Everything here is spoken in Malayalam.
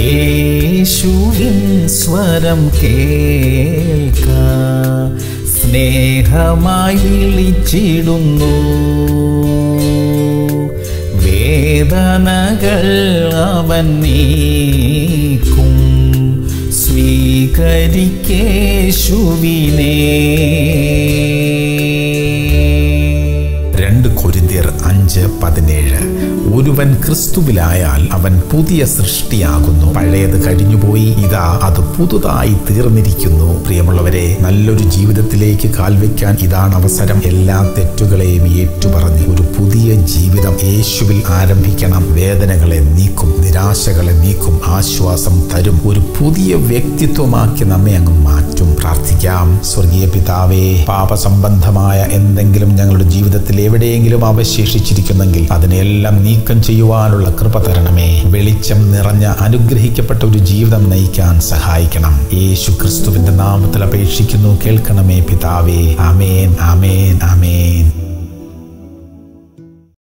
യേശുവിൻ സ്വരം കേൾക്കാ, സ്നേഹമായി വിളിച്ചിടുന്നു. വേദനകൾ അവൻ നീക്കും, സ്വീകരിക്കേശുവിനെ. 2 കൊരിന്ത്യർ 5:17. ഒരുവൻ ക്രിസ്തുവിലായാൽ അവൻ പുതിയ സൃഷ്ടിയാകുന്നു, പഴയത് കഴിഞ്ഞുപോയി, ഇതാ അത് പുതുതായി തീർന്നിരിക്കുന്നു. പ്രിയമുള്ളവരെ, നല്ലൊരു ജീവിതത്തിലേക്ക് കാൽവെക്കാൻ ഇതാണ് അവസരം. എല്ലാ തെറ്റുകളെയും ഏറ്റുപറഞ്ഞ് ഒരു പുതിയ ജീവിതം യേശുവിൽ ആരംഭിക്കണം. വേദനകളെ നീക്കും, നിരാശകളെ നീക്കും, ആശ്വാസം തരും, ഒരു പുതിയ വ്യക്തിത്വമാക്കി നമ്മെ അങ്ങ് മാറ്റും. പ്രാർത്ഥിക്കാം. സ്വർഗീയ പിതാവേ, പാപസംബന്ധമായ എന്തെങ്കിലും ഞങ്ങളുടെ ജീവിതത്തിൽ എവിടെയെങ്കിലും അവശേഷിച്ചിരിക്കുന്നെങ്കിൽ അതിനെല്ലാം നീക്കം ചെയ്യുവാനുള്ള കൃപ തരണമേ. വെളിച്ചം നിറഞ്ഞ അനുഗ്രഹിക്കപ്പെട്ട ഒരു ജീവിതം നയിക്കാൻ സഹായിക്കണം. യേശു ക്രിസ്തുവിന്റെ നാമത്തിൽ അപേക്ഷിക്കുന്നു, കേൾക്കണമേ പിതാവേ. ആമേൻ, ആമേൻ, ആമേൻ.